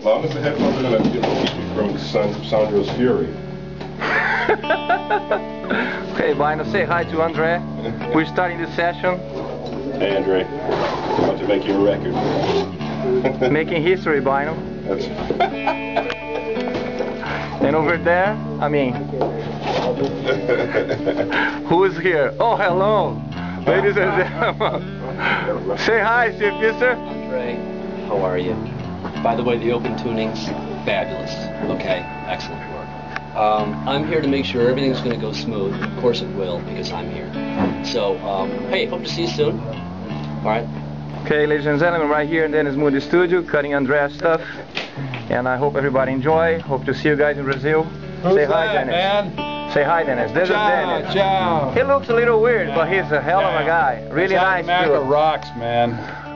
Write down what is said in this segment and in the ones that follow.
long as the headphones are going to keep you from Sandro's fury. Okay, Bino, say hi to Andre. We're starting this session. Hey, Andre. I want to make you a record. Making history, Bino. That's And over there, I mean, who is here? Oh, hello, ladies and gentlemen. Say hi, Steve Mister. Andre, how are you? By the way, the open tuning's fabulous. Okay, excellent work. I'm here to make sure everything's going to go smooth. Of course it will, because I'm here. So, hey, hope to see you soon. All right. Okay, ladies and gentlemen, right here in Dennis Moody Studio, cutting Andrea's stuff. And I hope everybody enjoy. Hope to see you guys in Brazil. Say hi, Dennis. Man? Say hi, Dennis. This is Dennis. Ciao. He looks a little weird, but he's a hell of a guy. Really nice Maca too. rocks, man.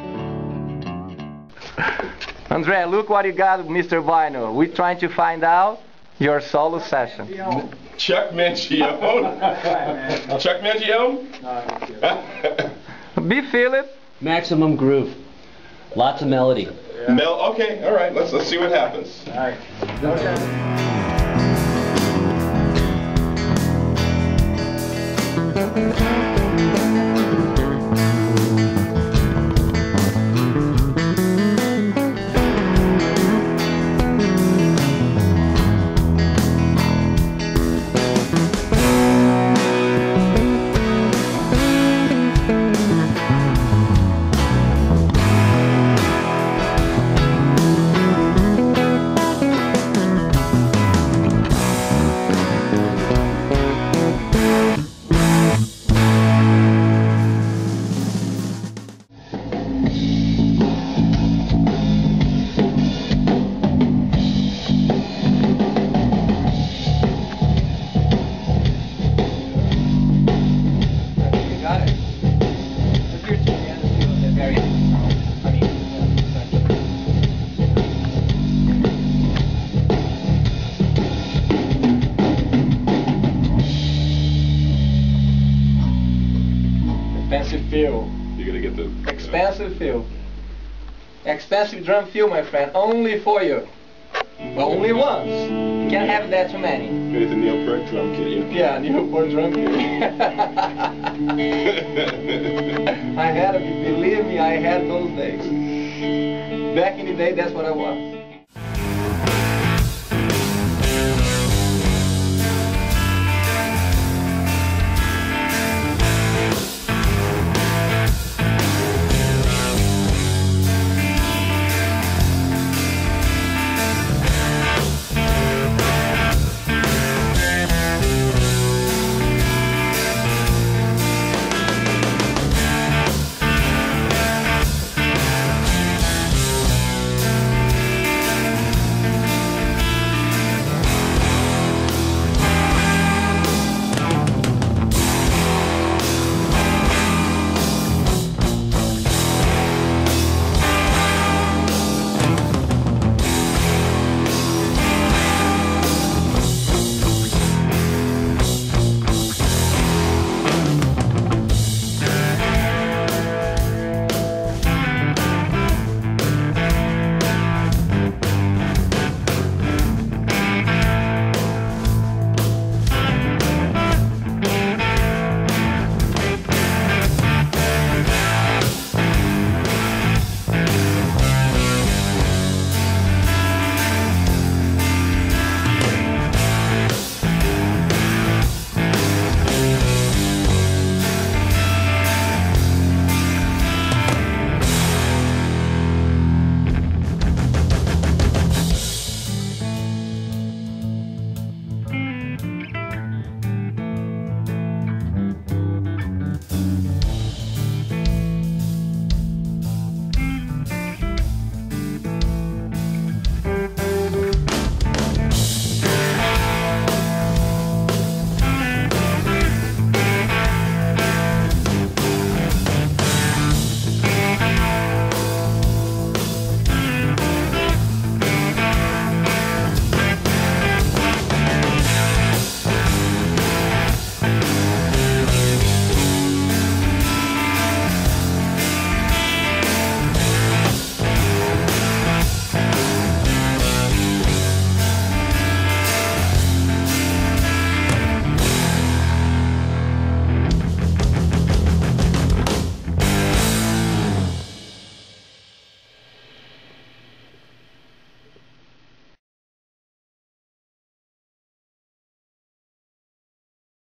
Andrea, look what you got, Mr. Bino. We're trying to find out your solo session. Chuck Mangione. Chuck Mangione? Be feel it. Maximum groove. Lots of melody. Okay, all right. Let's see what happens. All right. Expensive feel. You're gonna get the Expensive feel. Expensive drum fill, my friend. Only for you. But only once. You can't have that too many. You get the Neil Peart drum kit. Yeah, Newport drum kit. I had it. Believe me, I had those days. Back in the day, that's what I was.